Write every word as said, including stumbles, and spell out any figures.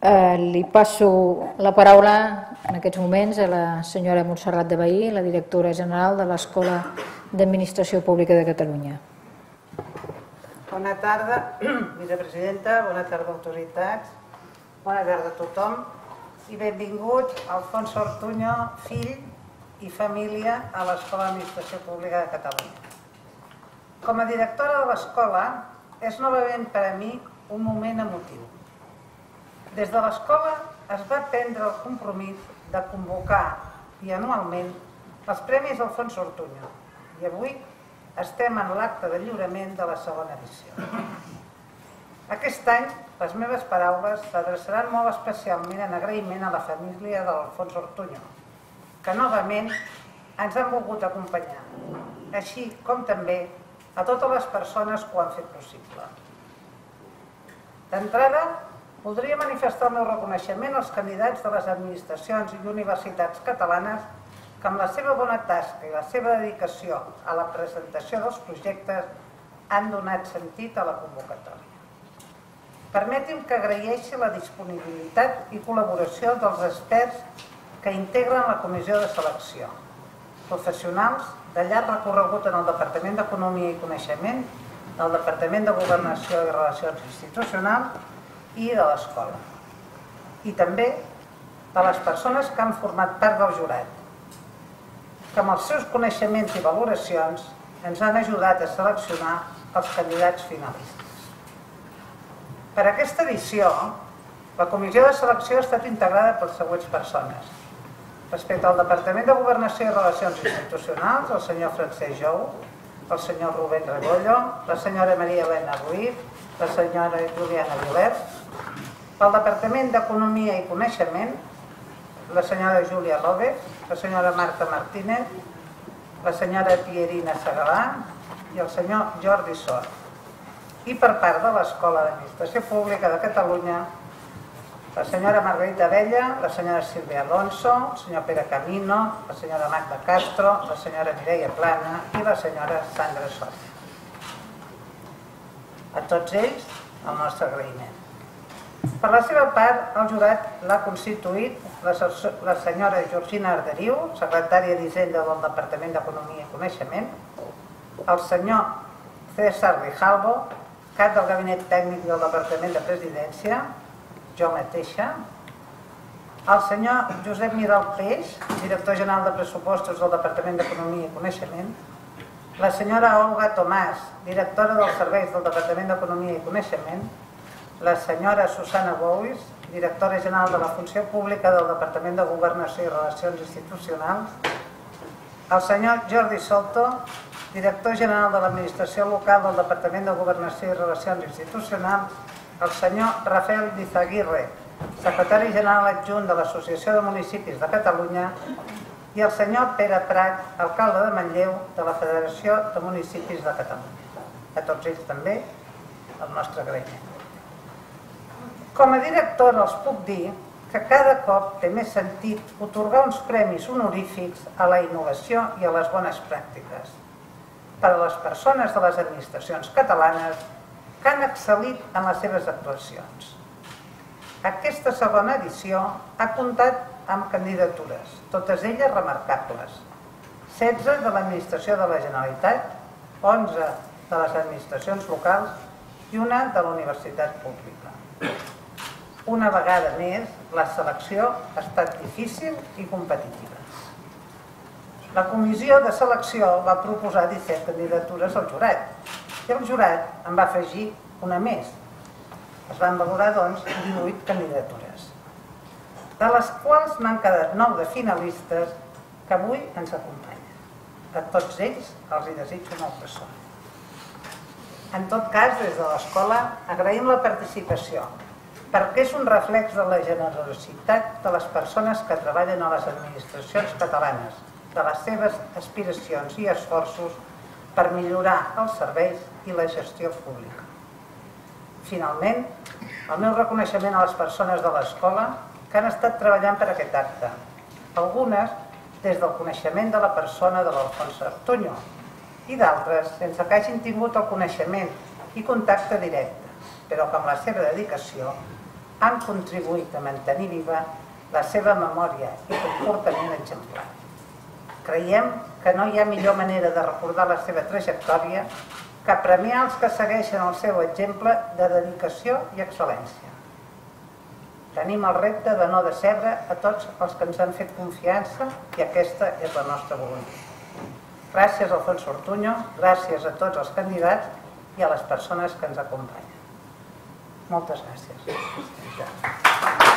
Li passo la paraula en aquests moments a la senyora Montserrat de Bahí, la directora general de l'Escola d'Administració Pública de Catalunya. Bona tarda, vicepresidenta, bona tarda, autoritats, bona tarda a tothom i benvingut Alfonso Ortuño, fill i família a l'Escola d'Administració Pública de Catalunya. Com a directora de l'escola, és novament per a mi un moment emotiu. Des de l'escola es va prendre el compromís de convocar bianualment els Premis Alfonso Ortuño i avui estem en l'acte de lliurament de la segona edició. Aquest any les meves paraules s'adreçaran molt especialment en agraïment a la família de l'Alfonso Ortuño, que novament ens han volgut acompanyar, així com també a totes les persones que ho han fet possible. D'entrada, voldria manifestar el meu reconeixement als candidats de les administracions i universitats catalanes que amb la seva bona tasca i la seva dedicació a la presentació dels projectes han donat sentit a la convocatòria. Permeti'm que agraeixi la disponibilitat i col·laboració dels experts que integren la comissió de selecció, professionals de llarg recorregut en el Departament d'Economia i Coneixement, del Departament de Governació i Relacions Institucionals i de l'escola. I també de les persones que han format part del jurat, que amb els seus coneixements i valoracions ens han ajudat a seleccionar els candidats finalistes. Per a aquesta edició, la comissió de selecció ha estat integrada per les següents persones. Respecte al Departament de Governació i Relacions Institucionals, el senyor Francesc Jou, el senyor Rubén Rebollo, la senyora Maria Elena Ruiz, la senyora Juliana Viler. Pel Departament d'Economia i Coneixement, la senyora Júlia López, la senyora Marta Martínez, la senyora Pierina Segalà i el senyor Jordi Sor. I per part de l'Escola d'Administració Pública de Catalunya, la senyora Margarita Abella, la senyora Sílvia Alonso, el senyor Pere Camino, la senyora Magda Castro, la senyora Mireia Plana i la senyora Sandra Soria. A tots ells, el nostre agraïment. Per la seva part, el jurat l'ha constituït la senyora Georgina Arderiu, secretària d'Hisenda del Departament d'Economia i Coneixement, el senyor César Rijalbo, cap del Gabinet Tècnic del Departament de Presidència, jo mateixa, el senyor Josep Miral Peix, director general de pressupostos del Departament d'Economia i Coneixement, la senyora Olga Tomàs, directora dels serveis del Departament d'Economia i Coneixement, la senyora Susana Bouis, directora general de la Funció Pública del Departament de Governació i Relacions Institucionals, el senyor Jordi Solto, director general de l'Administració Local del Departament de Governació i Relacions Institucionals, el senyor Rafael Dizaguirre, secretari general adjunt de l'Associació de Municipis de Catalunya, i el senyor Pere Prat, alcalde de Manlleu de la Federació de Municipis de Catalunya. A tots ells també el nostre agraïment. Com a directora els puc dir que cada cop té més sentit atorgar uns premis honorífics a la innovació i a les bones pràctiques per a les persones de les administracions catalanes que han excel·lit en les seves actuacions. Aquesta segona edició ha comptat amb candidatures, totes elles remarcables. setze de l'Administració de la Generalitat, onze de les administracions locals i una de la Universitat Pública. Una vegada més, la selecció ha estat difícil i competitiva. La comissió de selecció va proposar disset candidatures al jurat i el jurat en va afegir una més. Es van valorar, doncs, divuit candidatures, de les quals n'han quedat nou de finalistes que avui ens acompanyen. A tots ells els hi desitjo molta sort. En tot cas, des de l'escola agraïm la participació, perquè és un reflex de la generositat de les persones que treballen a les administracions catalanes, de les seves aspiracions i esforços per millorar els serveis i la gestió pública. Finalment, el meu reconeixement a les persones de l'escola que han estat treballant per aquest acte, algunes des del coneixement de la persona de l'Alfonso Ortuño i d'altres sense que hagin tingut el coneixement i contacte directe, però que amb la seva dedicació han contribuït a mantenir viva la seva memòria i comportament exemplar. Creiem que no hi ha millor manera de recordar la seva trajectòria que premiar els que segueixen el seu exemple de dedicació i excel·lència. Tenim el repte de no decebre a tots els que ens han fet confiança i aquesta és la nostra voluntat. Gràcies, Alfonso Ortuño, gràcies a tots els candidats i a les persones que ens acompanyen. Moltes gràcies.